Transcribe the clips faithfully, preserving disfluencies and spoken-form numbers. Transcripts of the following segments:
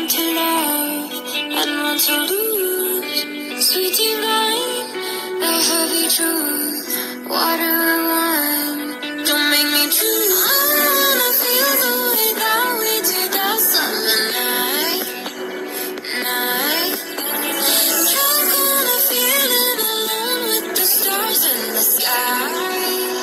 want to love and want to lose. Sweet divine, the heavy truth. Water and wine, don't make me choose. I wanna feel the way that we did that summer night, night. Drunk on a feeling alone with the stars in the sky.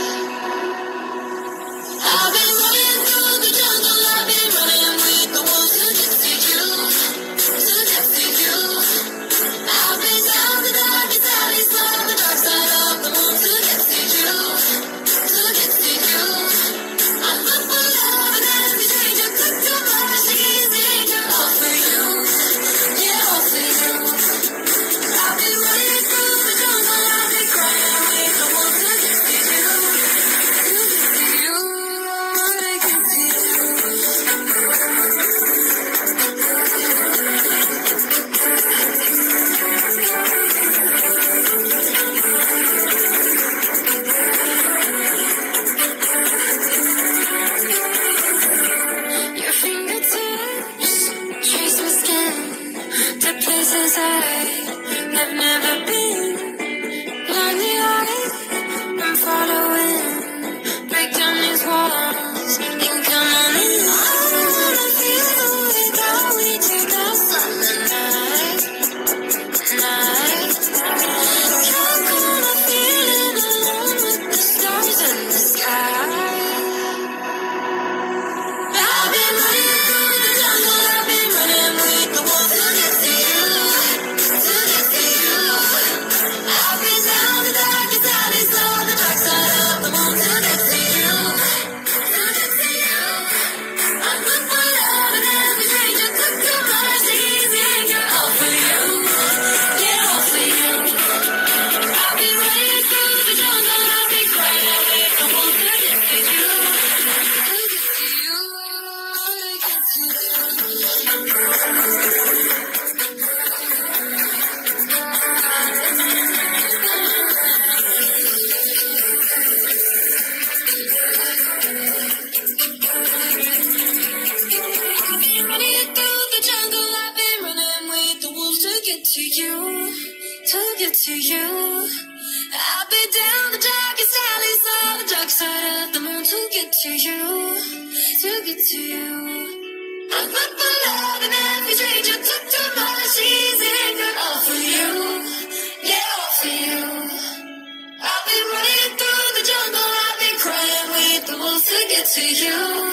I've been running through the jungle, I've been running with the wolves to get to you, to get to you. I've been down the darkest alleys, on the dark side of the moon to get to you, to get to you. I'm up for love and every stranger took to my she's danger, all for you, yeah, all for you. I've been running through the jungle, I've been crying with the wolves to get to you, to get to you. Your fingertips trace my skin to places I have never been. Blindly eyed, I'm following. Break down these walls and come on in. I wanna feel the way that we did that summer night, night. Drunk on a feeling alone with the stars in the sky. I've been running through the jungle, I've been running with the wolves to get to you, to get to you. I've been down the darkest alleys, on the dark side of the moon to get to you, to get to you. I'm good for love and every stranger took to my she's danger, all for you, yeah, all for you. I've been running through the jungle, I've been crying with the wolves to get to you, to get to you, to get to you. Running through the jungle, I've been running with the wolves to get to you, to get to you. I've been down the darkest alleys, on the dark side of the moon to get to you, to get to you. I'm good for love and every stranger took to my she's anger, all for you, yeah, all for you. I've been running through the jungle, I've been crying with the wolves to get to you.